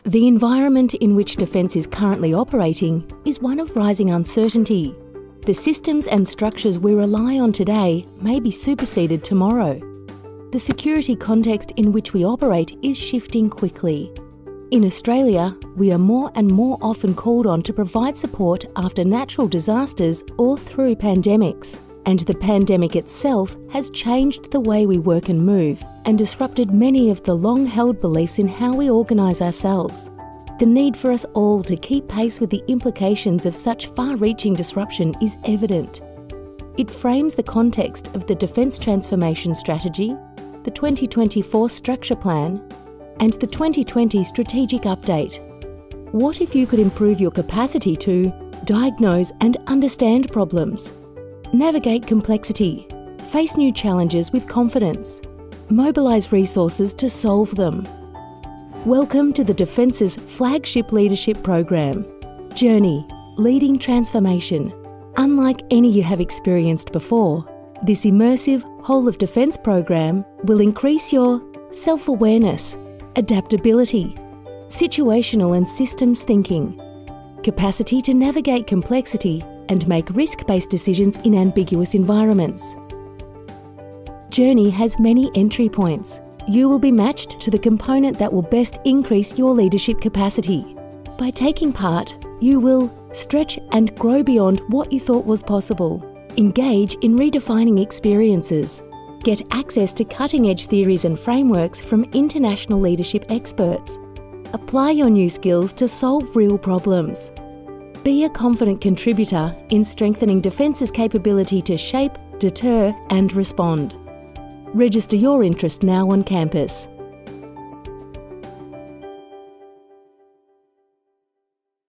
The environment in which Defence is currently operating is one of rising uncertainty. The systems and structures we rely on today may be superseded tomorrow. The security context in which we operate is shifting quickly. In Australia, we are more and more often called on to provide support after natural disasters or through pandemics. And the pandemic itself has changed the way we work and move and disrupted many of the long-held beliefs in how we organise ourselves. The need for us all to keep pace with the implications of such far-reaching disruption is evident. It frames the context of the Defence Transformation Strategy, the 2024 Structure Plan, and the 2020 Strategic Update. What if you could improve your capacity to diagnose and understand problems, navigate complexity, face new challenges with confidence, mobilise resources to solve them? Welcome to the Defence's flagship leadership program, Journey, Leading Transformation. Unlike any you have experienced before, this immersive whole of Defence program will increase your self-awareness, adaptability, situational and systems thinking, capacity to navigate complexity and make risk-based decisions in ambiguous environments. Journey has many entry points. You will be matched to the component that will best increase your leadership capacity. By taking part, you will stretch and grow beyond what you thought was possible, engage in redefining experiences, get access to cutting-edge theories and frameworks from international leadership experts, apply your new skills to solve real problems. Be a confident contributor in strengthening Defence's capability to shape, deter and respond. Register your interest now on campus.